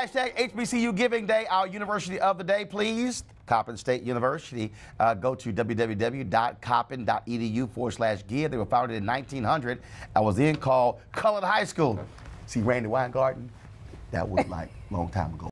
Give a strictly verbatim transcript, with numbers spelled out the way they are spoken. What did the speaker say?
hashtag H B C U Giving Day, our university of the day, please. Coppin State University. Uh, go to w w w dot coppin dot e d u forward slash give. They were founded in nineteen hundred. I was then called Colored High School. See Randy Weingarten? That was like a long time ago.